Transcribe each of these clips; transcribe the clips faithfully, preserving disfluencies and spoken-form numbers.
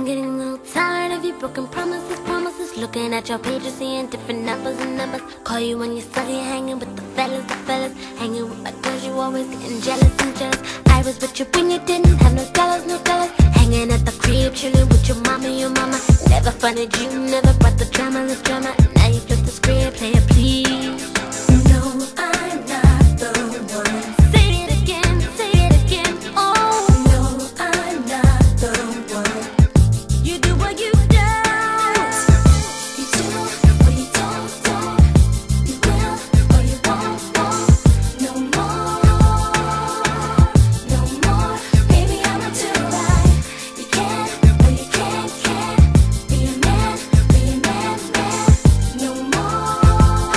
getting a little tired of your broken promises, promises. Looking at your pages, seeing different numbers and numbers. Call you when you're study, hanging with the fellas, the fellas. Hanging with my girls, you always getting jealous and jealous. I was with you when you didn't have no dollars, no dollars. Hanging at the crib, chilling with your mama, your mama. Never funded you, never brought the drama, the drama. Now you flip the script, play it please. No, I'm not the one. Say it again, say it again, oh. No, I'm not the one. You do what you don't. You do or you don't, don't. You will or you won't, won't. No more, no more. Baby, I'ma do right. You can or you can't, can't. Be a man, be a man, man. No more,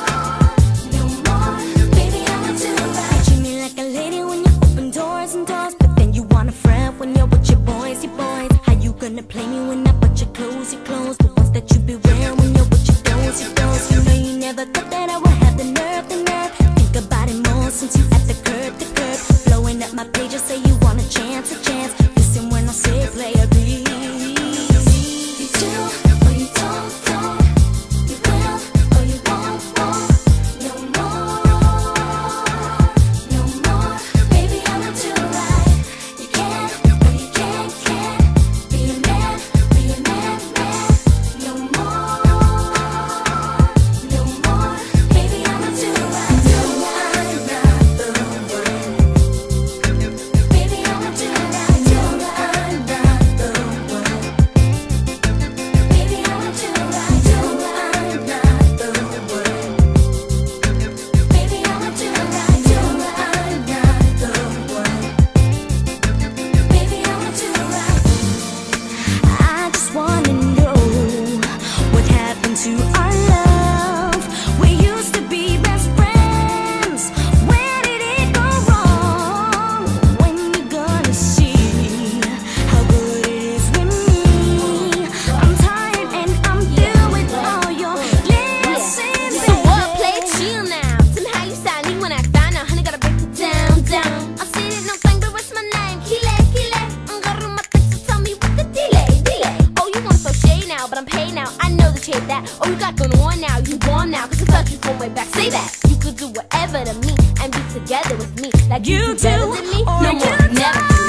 no more. Baby, I'ma do right. Treat me like a lady when you open doors and doors, but then you want a friend when you're with your boys, your boys. How you gonna play me when I put your clothes, your clothes, the ones that you be wearing when you're with your those, your those. You know you never thought that I would have the nerve, the nerve. Think about it more since you at the curb, the curb. Blowing up my pages, say you want a chance, a chance. Listen when I say play a beat. You do or you don't, don't. You will or you won't, won't. No more, no more. Baby, I'ma do right. You can or you can't, can't. Be a man, be a man, man. No more, no more. Baby, I'ma do right. No, I'm not the one. Baby, I'ma do right. No, I'm not the one. Baby, I'ma do right. No, I'm not the one. Baby, I'ma do right. No, I'm not the one. Baby, I'ma do right. I just wanna know what happened to our love. We used to be best friends. Where did it go wrong? When you gonna see how good it is with me? I'm tired and I'm through with all your lessons. So what? Play it chill now. Tell me how you sound, even when I find out. Honey, gotta break it down, down. I see it, no thing, but what's my name? Kile, Kile. I'm gonna my text, so tell me what the delay, delay. Oh, you want some shade now, but I'm paid now. I know that you hate that. Oh, you got going on now, you warm now. Cause I thought you from way back. Say that. You could do whatever to me and be together with me. Like you, You do better do than me. or No you more, never. don't.